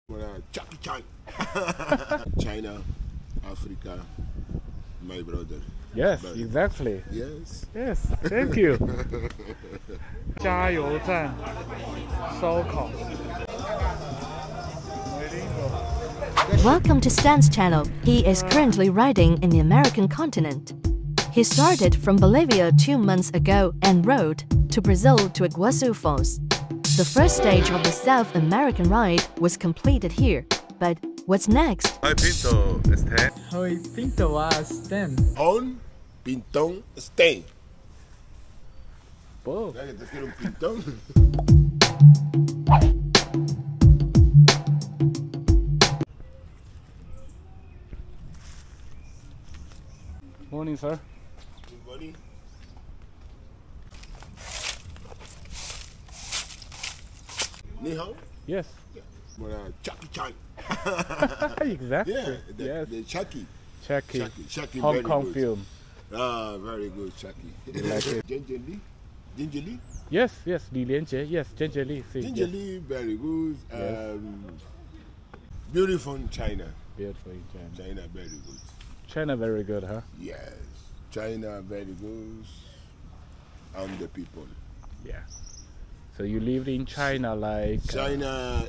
Jackie Chan. China, Africa, my brother. Yes, But, exactly. Yes. Yes, thank you. 加油站烧烤。 Welcome to Stan's channel. He is currently riding in the American continent. He started from Bolivia 2 months ago and rode to Brazil to Iguazu Falls. The first stage of the South American ride was completed here. But what's next? Oi, Pinto, Stan. Oi, Pinto, Stan. On Pintón Stan. Pô. ¿Te quiero un pintón? Morning, sir. Good morning. Ni hao? Yes. Jackie Chan. Exactly. Yeah, yes. the Chucky. Chucky. Hong Kong film. Ah, very good, Chucky. You like it? Ginger Lee? Yes, Li Lianjie. Yes, Ginger Lee. Ginger Lee, very good. Yes. Beautiful in China. Beautiful in China. China, very good. China, very good, huh? Yes, China, very good. And the people. Yeah. So you lived in China like... China,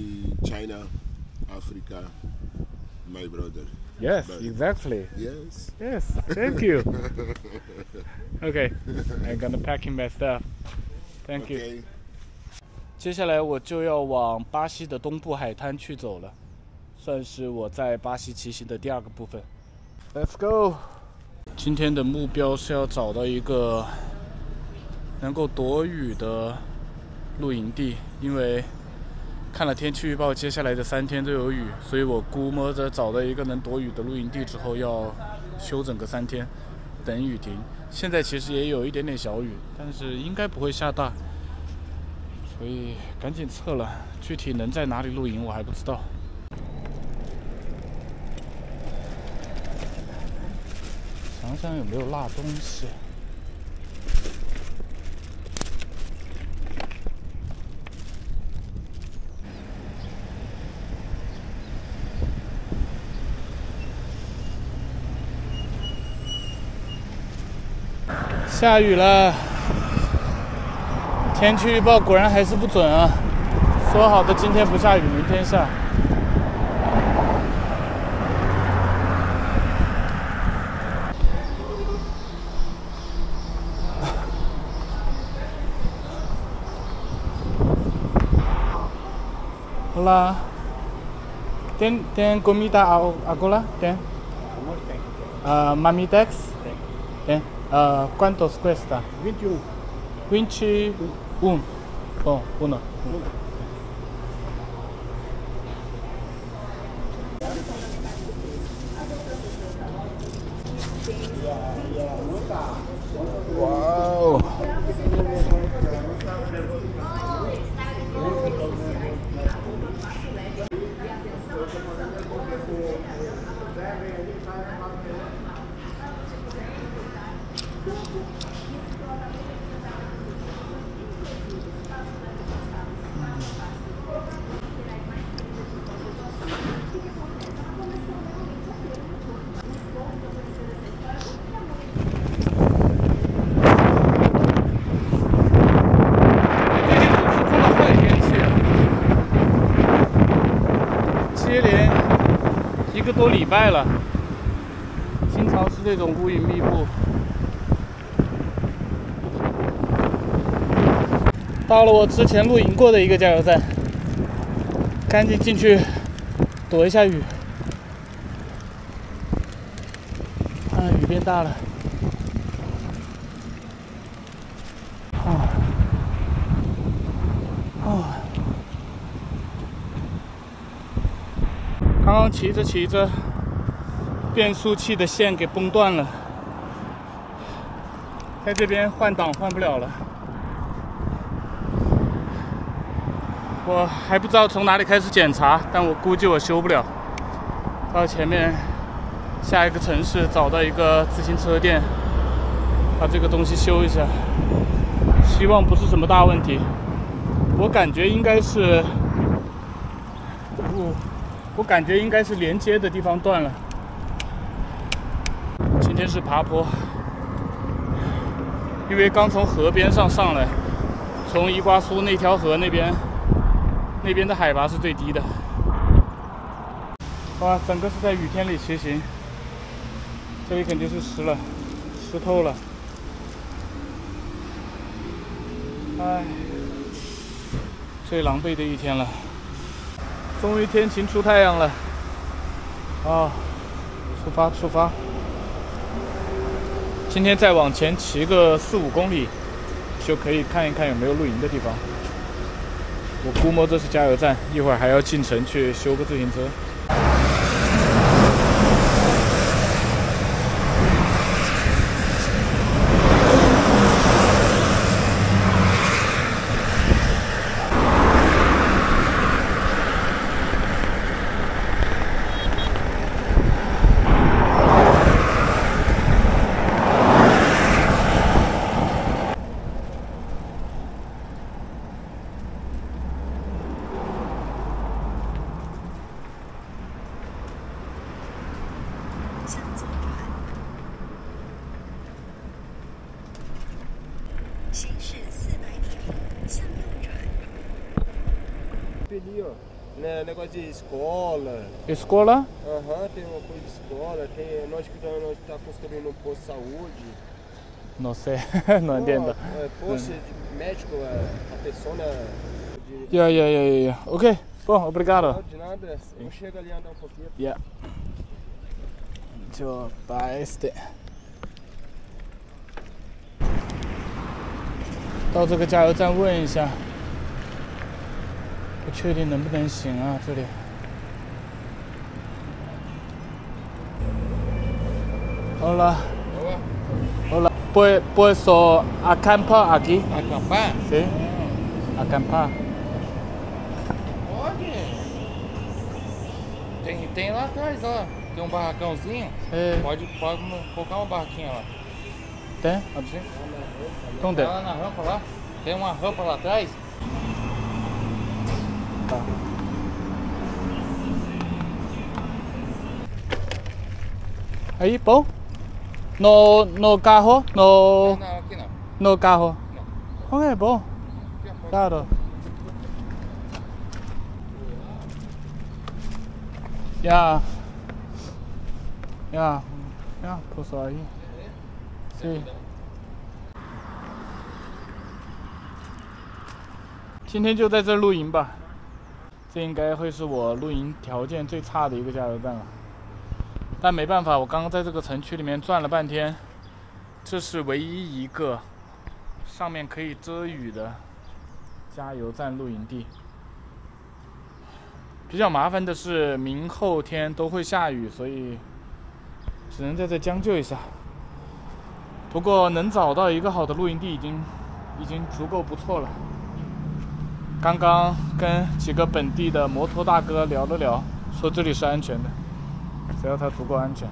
Africa, my brother. Yes, But, exactly. Yes. Yes, thank you. Okay, I'm gonna pack in my stuff. Thank you. Okay. 接下来我就要往巴西的东部海滩去走了，算是我在巴西骑行的第2个部分。Let's go。今天的目标是要找到一个能够躲雨的露营地，因为看了天气预报，接下来的3天都有雨，所以我估摸着找到一个能躲雨的露营地之后，要休整个3天，等雨停。现在其实也有一点点小雨，但是应该不会下大，所以赶紧撤了。具体能在哪里露营我还不知道。想想有没有落东西。下雨了，天气预报果然还是不准啊！说好的今天不下雨，明天下。Hola. ¿Ten comida agora? ¿Ten? Mamitex? ¿Ten? ¿Cuántos cuesta? 21. 21. Oh, uno. Wow.接连1个多礼拜了，经常是这种乌云密布。到了我之前露营过的一个加油站，赶紧进去躲一下雨。啊，雨变大了。刚刚骑着，变速器的线给崩断了，在这边换挡换不了了。我还不知道从哪里开始检查，但我估计我修不了。到前面下一个城市找到一个自行车店，把这个东西修一下。希望不是什么大问题，我感觉应该是我感觉应该是连接的地方断了。今天是爬坡，因为刚从河边上来，从伊瓜苏那条河那边的海拔是最低的。哇，整个是在雨天里骑行，这里肯定是湿透了。唉，最狼狈的一天了。终于天晴出太阳了，啊，出发！今天再往前骑个4、5公里，就可以看一看有没有露营的地方。我估摸这是加油站，一会儿还要进城去修个自行车。 行驶400米，向右转。 Ali, ó, né, negócio de escola. Escola? Aham, tem uma coisa de escola, tem nós que tá construindo um posto de saúde. No sé, no entiendo. Posto de médico, a pessoa Yeah. Ok, bom, obrigado. de nada, eu chego ali andar um pouquinho. Yeah. 就把 este 到这个加油站问一下，不确定能不能行啊，这里。Hola. Hola. ¿Puedo acampar aquí? Acampar? Sí. Acampar. Pode. Tem lá atrás, ó. Tem um barracãozinho. É. Pode colocar uma barraquinha lá. Tem? Sim. Onde? Vai lá na rampa lá. Tem uma rampa lá atrás. Tá. Aí, bom. No carro? Não, aqui não. No carro. Não. Ok, bom. Aqui, ó, pode. Claro. Ya, puso ahí. Sí. 今天就在这露营吧，这应该会是我露营条件最差的一个加油站了。但没办法，我刚刚在这个城区里面转了半天，这是唯一一个上面可以遮雨的加油站露营地。比较麻烦的是，明后天都会下雨，所以只能在这将就一下。不过能找到一个好的露营地已经足够不错了。刚刚跟几个本地的摩托大哥聊了聊，说这里是安全的，只要它足够安全。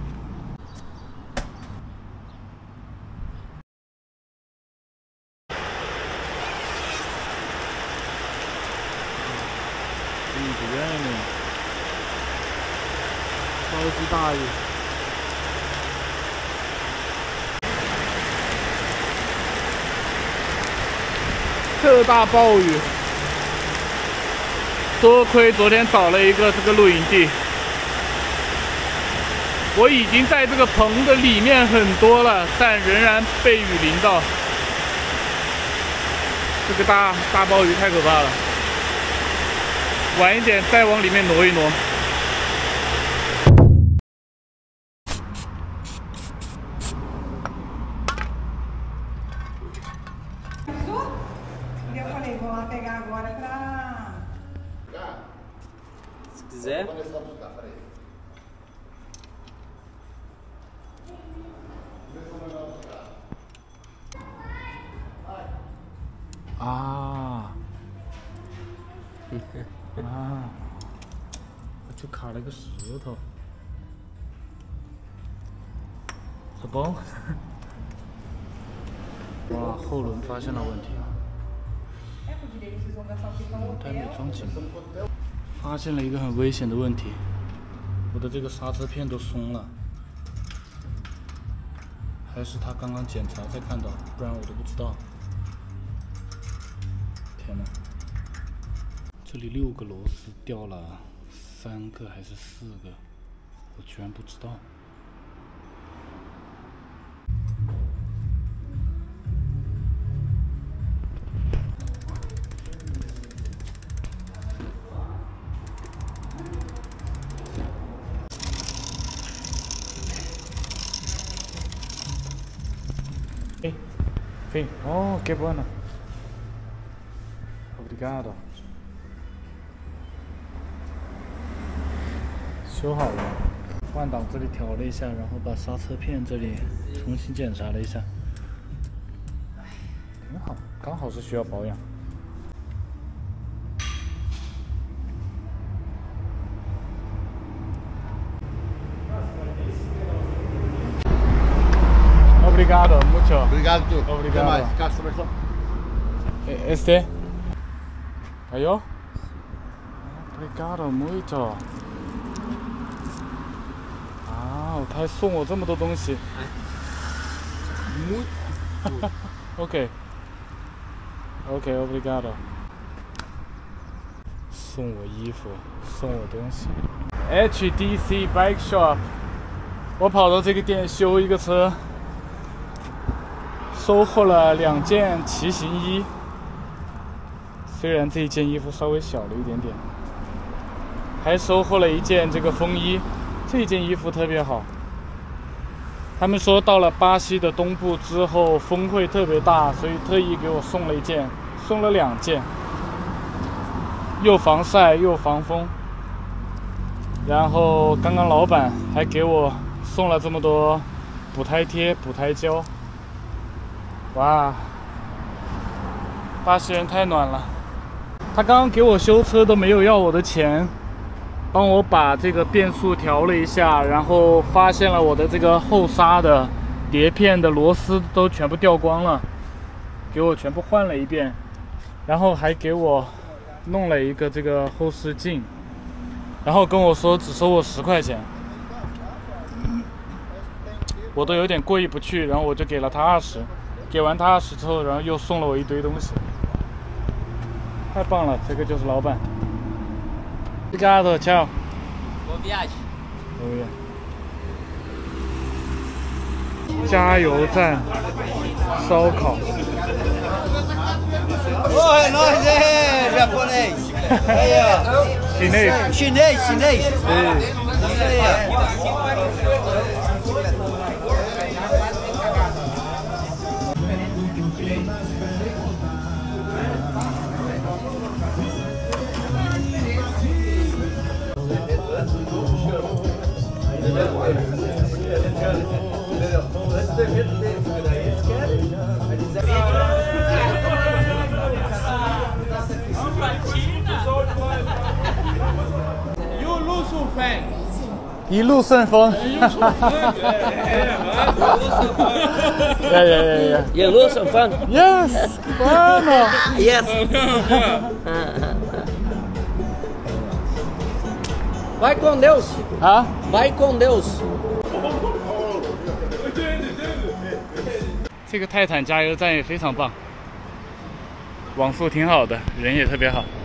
雨不愿意，超级大雨。特大暴雨，多亏昨天找了一个这个露营地，我已经在这个棚的里面很多了，但仍然被雨淋到。这个大暴雨太可怕了，晚一点再往里面挪一挪。 Eu falei, vou lá pegar agora pra... Se quiser. Ah. 啊！我去卡了一个石头，是不？哇，后轮发现了问题， É, com direito vocês vão gastar o que pra 轮胎没装紧， 发现了一个很危险的问题，我的这个刹车片都松了，还是他刚刚检查才看到，不然我都不知道。天哪！这里6个螺丝掉了3个还是4个，我居然不知道。Fim. Oh, que buona. Obrigado. 修好了，换挡这里调了一下，然后把刹车片这里重新检查了一下，挺好，刚好是需要保养。Obrigado, mucho. Obrigado tu. Obrigado. Até mais. Caixa comercial. Este? Aí, ó. Obrigado, muito. 啊，他还送我这么多东西。OK. OK, obrigado. 送我衣服，送我东西。HDC Bike Shop。我跑到这个店修一个车。收获了2件骑行衣，虽然这一件衣服稍微小了一点点，还收获了1件这个风衣，这件衣服特别好。他们说到了巴西的东部之后风会特别大，所以特意给我送了1件，送了2件，又防晒又防风。然后刚刚老板还给我送了这么多补胎贴、补胎胶。哇，巴西人太暖了！他刚刚给我修车都没有要我的钱，帮我把这个变速调了一下，然后发现了我的这个后刹的碟片的螺丝都全部掉光了，给我全部换了一遍，然后还给我弄了一个这个后视镜，然后跟我说只收我10块钱，我都有点过意不去，然后我就给了他20。给完他20之后，然后又送了我一堆东西，太棒了！这个就是老板。Obrigado, tchau. Boa viagem. 加油站，烧烤。 Oi, nós é japonês. Aí, ó. Chinês. Chinês. Isso aí, ó. 一路顺风。 You lose some fun. Yes, bueno. Yes. Vai com Deus. 啊 Vai com Deus. 这个泰坦加油站也非常棒，网速挺好的，人也特别好。